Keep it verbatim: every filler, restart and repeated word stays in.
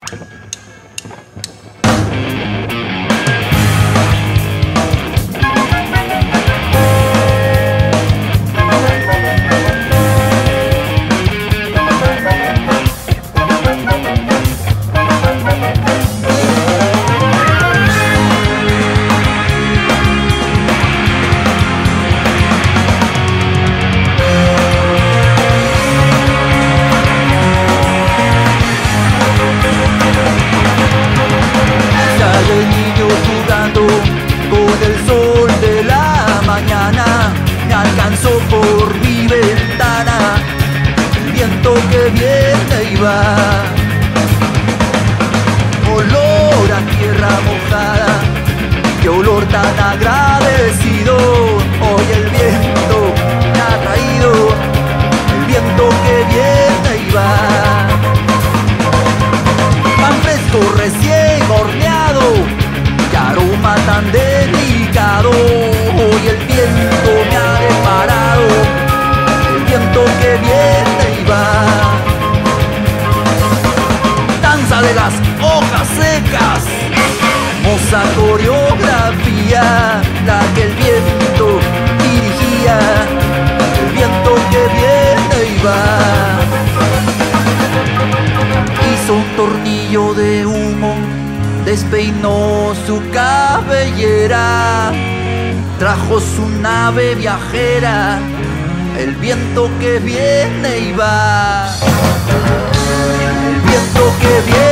Por mi ventana, el viento que viene y va, olor a tierra mojada, qué olor tan agradecido. Hoy el viento me ha traído, el viento que viene y va, pan fresco recién horneado, qué aroma tan delicado. Hoy el viento me ha deparado, el viento que viene y va, danza de las hojas secas, hermosa coreografía, la que el viento dirigía, el viento que viene y va. Hizo un tornillo de humo, despeinó su cabellera, trajo su nave viajera, el viento que viene y va, el viento que viene